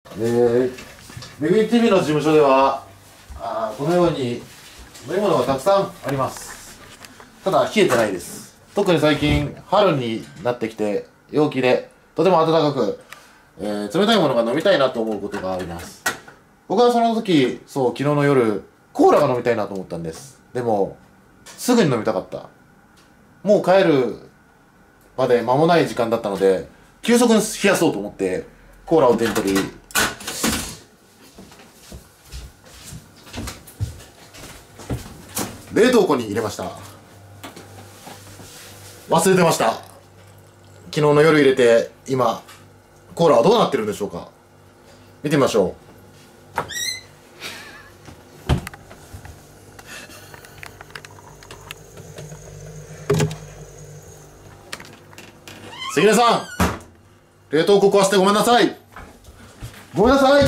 めぐみ TV の事務所ではこのように飲み物がたくさんあります。ただ冷えてないです。特に最近春になってきて陽気でとても暖かく、冷たいものが飲みたいなと思うことがあります。僕はその時昨日の夜コーラが飲みたいなと思ったんです。でもすぐに飲みたかった。もう帰るまで間もない時間だったので急速に冷やそうと思ってコーラを手に取り、冷凍庫に入れました。忘れてました。昨日の夜入れて今コーラはどうなってるんでしょうか。見てみましょう。関根さん、冷凍庫壊してごめんなさい。ごめんなさい。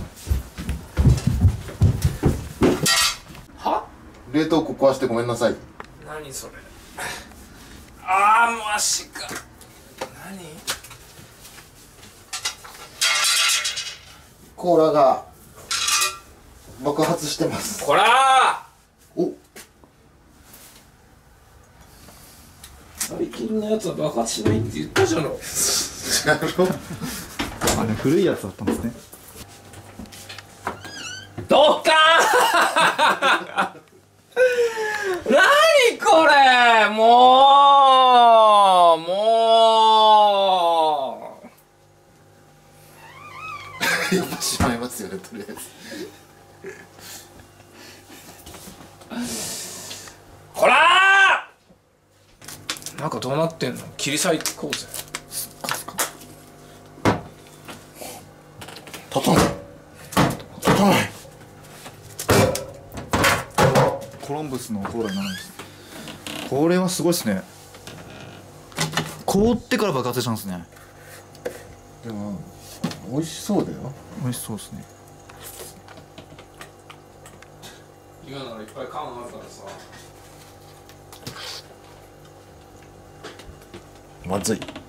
は？ 冷凍庫壊してごめんなさい。 何それ。ああマジか。何？ コーラが爆発してます。 こらお、 最近のやつは爆発しないって言ったじゃろ。 違うろ。 あれ古いやつだったんですね。 ドッカーン何これもうやっぱしまいますよね、とりあえず。 こらーなんかどうなってんの。切り裂いてこうぜ。 立たない立たない。 コロンブスのコーラになるんです。これはすごいですね。凍ってから爆発したんですね。 でも美味しそうだよ。 美味しそうですね。 今ならいっぱい缶あるからさ。 まずい。